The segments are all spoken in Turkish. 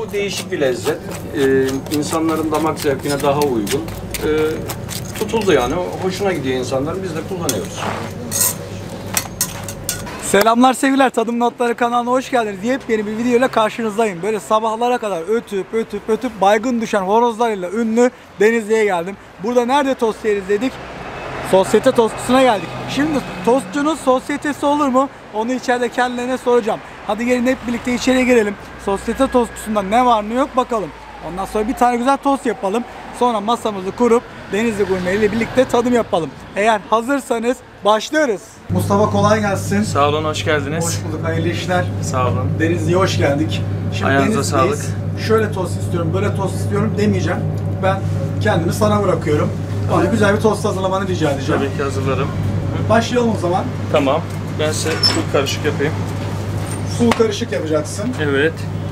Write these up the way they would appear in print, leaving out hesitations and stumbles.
Bu değişik bir lezzet. İnsanların damak zevkine daha uygun. Tutuldu yani. Hoşuna gidiyor insanların. Biz de kullanıyoruz. Selamlar sevgiler, Tadım Notları kanalına hoş geldiniz. Yepyeni bir video ile karşınızdayım. Böyle sabahlara kadar ötüp baygın düşen horozlarıyla ünlü Denizli'ye geldim. Burada nerede tost yeriz dedik? Sosyete tostçusuna geldik. Şimdi tostçunun sosyetesi olur mu? Onu içeride kendilerine soracağım. Hadi gelin hep birlikte içeriye girelim. Sosyete tostçusunda ne var ne yok bakalım. Ondan sonra bir tane güzel tost yapalım. Sonra masamızı kurup Denizli Gurme ile birlikte tadım yapalım. Eğer hazırsanız başlıyoruz. Mustafa kolay gelsin. Sağ olun, hoş geldiniz. Hoş bulduk, hayırlı işler. Sağ olun. Denizli'ye hoş geldik. Şimdi Ayağınıza Denizli'deyiz. sağlık. Şöyle tost istiyorum, böyle tost istiyorum demeyeceğim. Ben kendimi sana bırakıyorum. Bana güzel bir tost hazırlamanı rica edeceğim. Tabii ki hazırlarım. Başlayalım o zaman. Tamam. Ben size full karışık yapayım. Sulu karışık yapacaksın. Evet.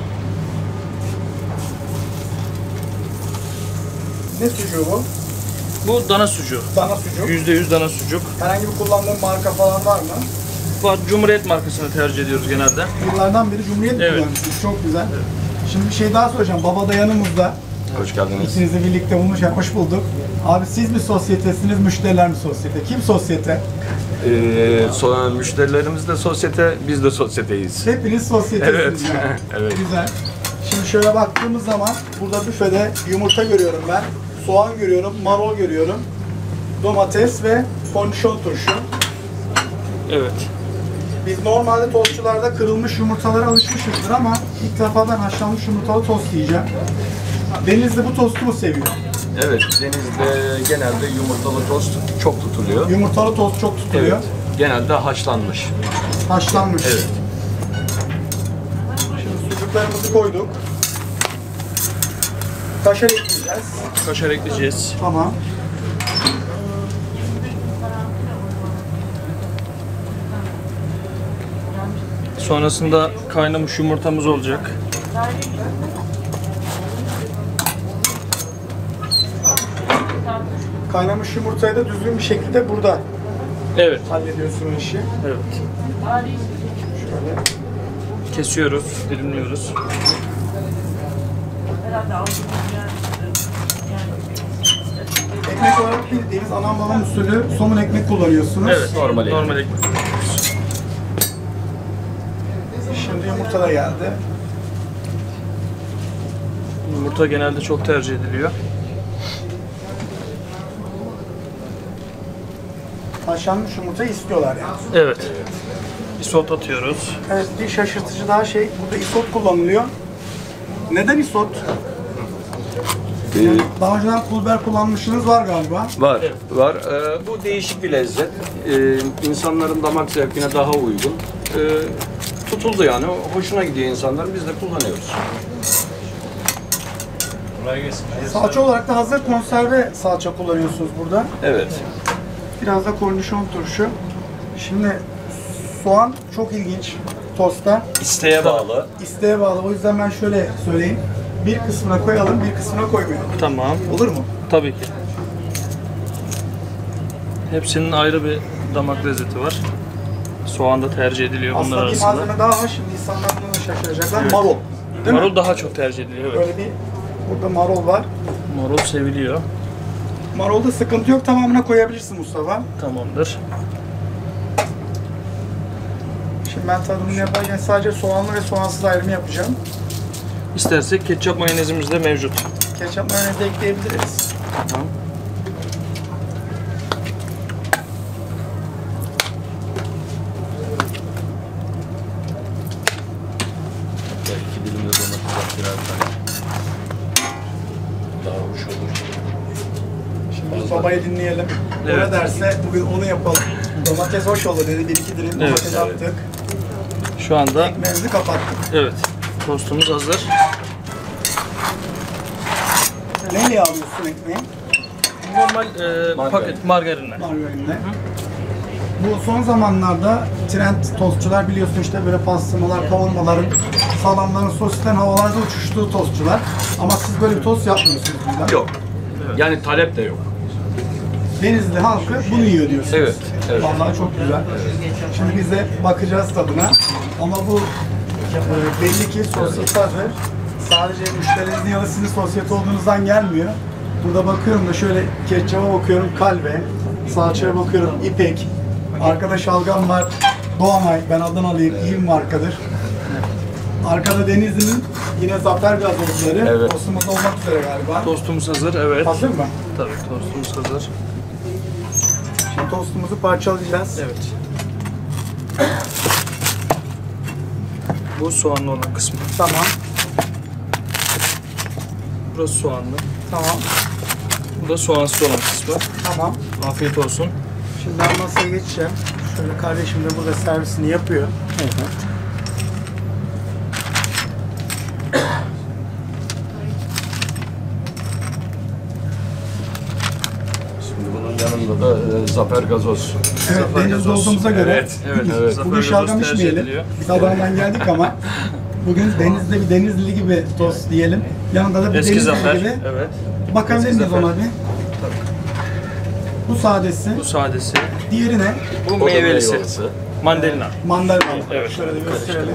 Ne sucuğu bu? Bu dana sucuğu. Dana sucuk. %100 dana sucuk. Herhangi bir kullandığın marka falan var mı? Var, Cumhuriyet markasını tercih ediyoruz genelde. Yıllardan beri Cumhuriyet Evet. kullanıyorsunuz. Çok güzel. Şimdi bir şey daha soracağım. Baba da yanımızda. Hoş geldiniz. İkinizi birlikte bulmuşken hoş bulduk. Abi siz mi sosyetesiniz, müşteriler mi sosyete? Kim sosyete? Müşterilerimiz de sosyete, biz de sosyeteyiz. Hepiniz sosyetesiniz. Evet. Yani. Evet. Güzel. Şimdi şöyle baktığımız zaman burada büfede yumurta görüyorum ben. Soğan görüyorum, marul görüyorum. Domates ve kornişon turşu. Evet. Biz normalde tostçularda kırılmış yumurtalara alışmışızdır ama ilk defa ben haşlanmış yumurtalı tost yiyeceğim. Denizli bu tostu mu seviyor? Evet, Denizli'de genelde yumurtalı tost çok tutuluyor. Yumurtalı tost çok tutuluyor. Evet. Genelde haşlanmış. Haşlanmış. Evet. Şimdi sucuklarımızı koyduk. Kaşar ekleyeceğiz. Kaşar ekleyeceğiz. Tamam. Sonrasında kaynamış yumurtamız olacak. Kaynamış yumurtayı da düzgün bir şekilde burada Evet. hallediyorsun o işi. Evet. Şöyle. Kesiyoruz, dilimliyoruz. Ekmek olarak bildiğiniz anam babam usulü somun ekmek kullanıyorsunuz. Evet. Normal Normal ekmek. Şimdi yumurta da geldi. Yumurta genelde çok tercih ediliyor. Haşlanmış yumurtayı istiyorlar yani. Evet. Isot atıyoruz. Evet, bir şaşırtıcı daha şey, burada isot kullanılıyor. Neden isot? Daha önceden pul biber kullanmışsınız var galiba. Var, var. Bu değişik bir lezzet. İnsanların damak zevkine daha uygun. Tutuldu yani. Hoşuna gidiyor insanların. Biz de kullanıyoruz. Salça olarak da hazır konserve salça kullanıyorsunuz burada. Evet. Biraz da kornişon turşu. Şimdi soğan çok ilginç tostta. İsteğe bağlı. İsteğe bağlı. O yüzden ben şöyle söyleyeyim. Bir kısmına koyalım, bir kısmına koymayalım. Tamam. Olur mu? Tabii ki. Hepsinin ayrı bir damak lezzeti var. Soğan da tercih ediliyor bunlar Aslında bir arasında. malzeme daha var. Şimdi insanlar bunu da şaşıracaklar. Evet. Marul. Değil mi? Marul daha çok tercih ediliyor. Evet. Böyle bir burada marul var. Marul seviliyor. Marulda sıkıntı yok. Tamamına koyabilirsin Mustafa. Tamamdır. Şimdi ben tadımını yaparken sadece soğanlı ve soğansız ayrımı yapacağım. İstersek ketçap mayonezimiz de mevcut. Ketçap mayonez de ekleyebiliriz. Tamam. İki dilim de domates birer tane. Daha hoş olur. Şimdi biz babayı dinleyelim. O Evet. ne derse bugün onu yapalım. Domates hoş olur dedi. Bir iki dilim Evet, domates evet. attık. Şu anda Ekmeğimizi kapattık. evet. Tostumuz hazır. Neyle alıyorsun ekmeği? Normal Margarin. paket margarinle. Margarinle. Bu son zamanlarda trend tostçular biliyorsun işte böyle pastırmalar, kavurmaların, salamların, sosislerin havalarda uçuştuğu tostçular. Ama siz böyle bir tost yapmıyorsunuz burada. Yok. Yani talep de yok. Denizli halkı bunu yiyor diyorsunuz. Evet, evet. Vallahi çok güzel. Şimdi biz de bakacağız tadına. Ama bu belli ki sosis hazır. sadece müşterinizin ya da sizin sosyete olduğunuzdan gelmiyor. Burada bakıyorum da şöyle ketçaba bakıyorum, Kalbe, salçaya bakıyorum, İpek, arkada şalgam var, Doğanay, ben adını alayım, iyi bir markadır. Arkada Denizli'nin yine Zafer gazozları, Evet. tostumuz olmak üzere galiba. Tostumuz hazır, evet. Hazır mı? Tabii tostumuz hazır. Şimdi tostumuzu parçalayacağız. Evet. Bu soğanlı olan kısmı. Tamam, Burası soğanlı. tamam, Bu da soğansız olan kısmı. tamam. Afiyet olsun. Şimdi ben masaya geçeceğim. Şöyle kardeşim de burada servisini yapıyor. Şimdi bunun yanında da Zafer gazoz. Evet, Zafer Denizli gazoz. olduğumuza göre Evet. bugün Zafer gazoz şalgam tercih içmeyelim. ediliyor. Biz Adana'dan geldik ama bugün Denizli bir Denizli gibi tost diyelim. Yanında da bir Eski Denizli Zafer. gibi. Evet. Bakabilir Eski miyiz Zafer. ona bir? Bu sadesi. Bu sadesi. Diğeri ne? Bu meyvelisi. Mandalina. Mandalina. Evet. Şöyle de gösterelim.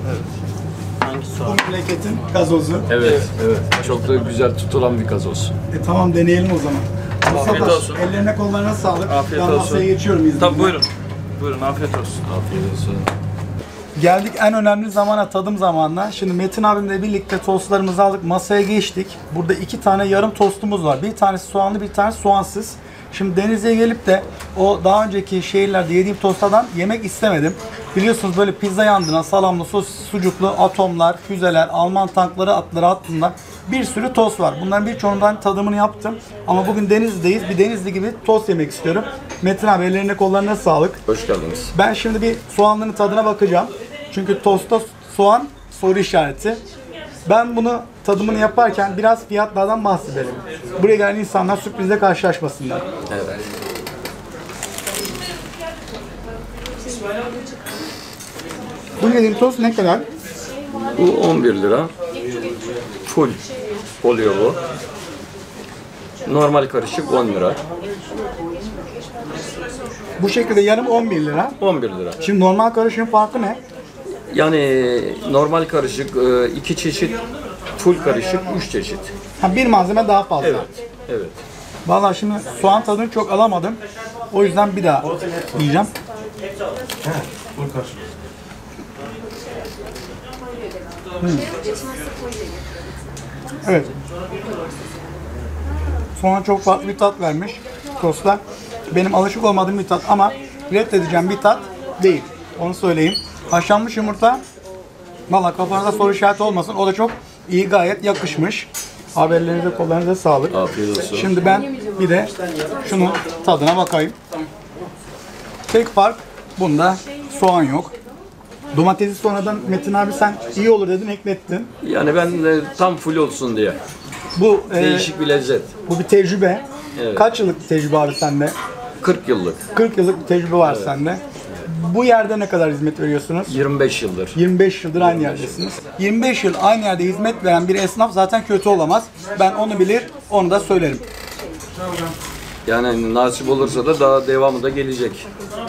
Bu memleketin gazozu. Evet, evet. Çok da güzel tutulan bir gazoz. Tamam, deneyelim o zaman. Afiyet Mustafa, olsun. ellerine kollarına sağlık. Afiyet Ben olsun. masaya geçiyorum izninle. Tabii buyurun. Buyurun afiyet olsun. Afiyet olsun. Geldik en önemli zamana, tadım zamanına. Şimdi Metin abimle birlikte tostlarımızı aldık, masaya geçtik. Burada 2 tane yarım tostumuz var. Bir tanesi soğanlı, bir tanesi soğansız. Şimdi Denizli'ye gelip de o daha önceki şehirlerde yediğim tostadan yemek istemedim. Biliyorsunuz böyle pizza yandına, salamlı, sosis, sucuklu, atomlar, füzeler, Alman tankları, atları hattında bir sürü tost var. Bunların birçoğundan tadımını yaptım. Ama bugün Denizli'deyiz. Bir Denizli gibi tost yemek istiyorum. Metin abi, ellerine kollarına sağlık. Hoş geldiniz. Ben şimdi bir soğanların tadına bakacağım. Çünkü tostta soğan soru işareti. Ben bunu tadımını yaparken biraz fiyatlardan bahsedelim. Buraya gelen insanlar sürprizle karşılaşmasınlar. Evet. Bu yediğim tost ne kadar? Bu 11 lira. Full oluyor bu. Normal karışık 10 lira. Bu şekilde yarım 11 lira. 11 lira. Şimdi normal karışımın farkı ne? Yani normal karışık 2 çeşit, full karışık 3 çeşit. Ha, bir malzeme daha fazla. Evet. Evet. Vallahi şimdi soğan tadını çok alamadım. O yüzden bir daha yiyeceğim. Evet. Soğan çok farklı bir tat vermiş. Tostlar. Benim alışık olmadığım bir tat ama reddedeceğim bir tat değil. Onu söyleyeyim. Haşlanmış yumurta, valla kafanızda soru işareti olmasın. O da çok iyi, gayet yakışmış. Haberlerinize, kollarınıza sağlık. Afiyet olsun. Şimdi ben bir de şunun tadına bakayım. Tek fark, bunda soğan yok. Domatesi sonradan Metin abi sen iyi olur dedin, eklettin. Yani ben tam full olsun diye. Bu Değişik bir lezzet. bu bir tecrübe. Evet. Kaç yıllık bir tecrübe abi sende? 40 yıllık. 40 yıllık bir tecrübe var sende. Bu yerde ne kadar hizmet veriyorsunuz? 25 yıldır. 25 yıldır aynı yerdesiniz. 25 yıl aynı yerde hizmet veren bir esnaf zaten kötü olamaz. Ben onu bilir, onu da söylerim. Yani nasip olursa da daha devamı da gelecek.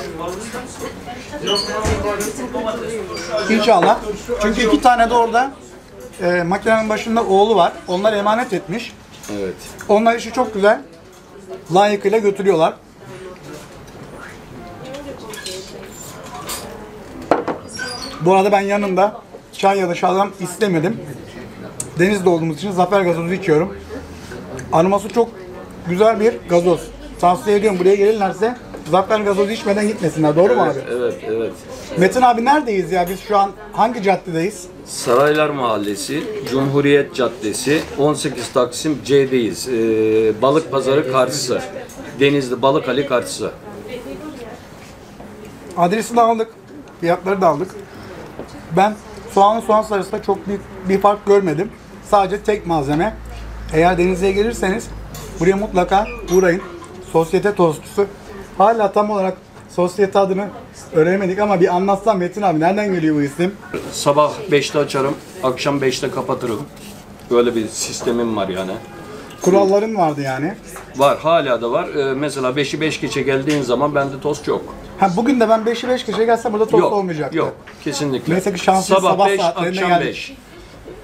İnşallah. Çünkü 2 tane de orada makinenin başında oğlu var. Onlar emanet etmiş. Evet. Onlar işi çok güzel. Layıkıyla götürüyorlar. Bu arada ben yanında çay ya da şalgam istemedim. Denizde olduğumuz için Zafer gazozu içiyorum. Aroması çok güzel bir gazoz. Tavsiye ediyorum, buraya gelirlerse Zafer gazozu içmeden gitmesinler. Doğru mu abi? Evet, evet. Metin abi, neredeyiz ya? Biz şu an hangi caddedeyiz? Saraylar Mahallesi, Cumhuriyet Caddesi, 18 Taksim C'deyiz. Balık Pazarı karşısı. Denizli Balık Ali karşısı. Adresi de aldık. Fiyatları da aldık. Ben soğanlı soğansız arasında çok büyük bir fark görmedim. Sadece tek malzeme. Eğer Denizli'ye gelirseniz buraya mutlaka uğrayın. Sosyete tostusu. Hala tam olarak sosyete adını öğrenemedik ama bir anlatsam Metin abi, nereden geliyor bu isim? Sabah 5'te açarım, akşam 5'te kapatırım. Böyle bir sistemim var yani. Kuralların vardı yani. Var, hala da var. Mesela 5'i 5 geçe geldiğin zaman bende tost yok. Ha, bugün de ben 5'i 5 kişiye gelsem burada tost Yok, olmayacaktı. yok. Kesinlikle. Neyse ki şanslıyız, sabah Sabah 5, saatlerinde akşam geldik. 5.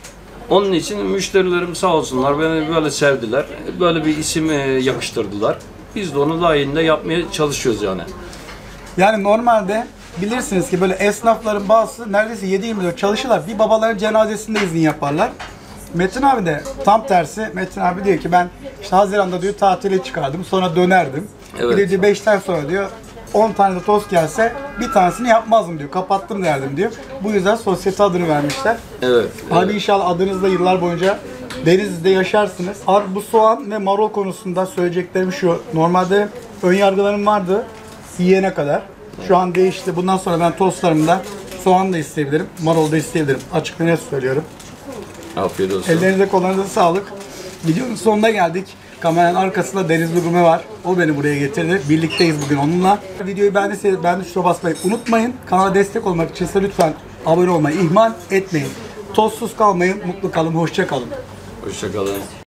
Onun için müşterilerim sağ olsunlar beni böyle sevdiler. Böyle bir isim yakıştırdılar. Biz de onu layığında yapmaya çalışıyoruz yani. Yani normalde bilirsiniz ki böyle esnafların bazısı neredeyse 7/24 çalışırlar. Bir babaların cenazesinde izin yaparlar. Metin abi de tam tersi. Metin abi diyor ki ben işte Haziran'da diyor tatile çıkardım, sonra dönerdim. Evet. Bir de diyor 5'ten sonra diyor 10 tane de tost gelse bir tanesini yapmazdım diyor. Kapattım derdim diyor. Bu yüzden sosyete adını vermişler. Evet. Abi inşallah adınızla yıllar boyunca Denizli'de yaşarsınız. Abi bu soğan ve marul konusunda söyleyeceklerim şu. Normalde ön yargılarım vardı yiyene kadar. Şu an değişti. Bundan sonra ben tostlarımda soğan da isteyebilirim, marul da isteyebilirim. Açık ve net söylüyorum. Afiyet olsun. Ellerinize kollarınıza sağlık. Videonun sonuna geldik. Kameranın arkasında Denizli Gume var. O beni buraya getirdi. Birlikteyiz bugün onunla. Videoyu beğendiyseniz beğeni tuşuna basmayı unutmayın. Kanala destek olmak için ise lütfen abone olmayı ihmal etmeyin. Tozsuz kalmayın, mutlu kalın, hoşça kalın. Hoşça kalın.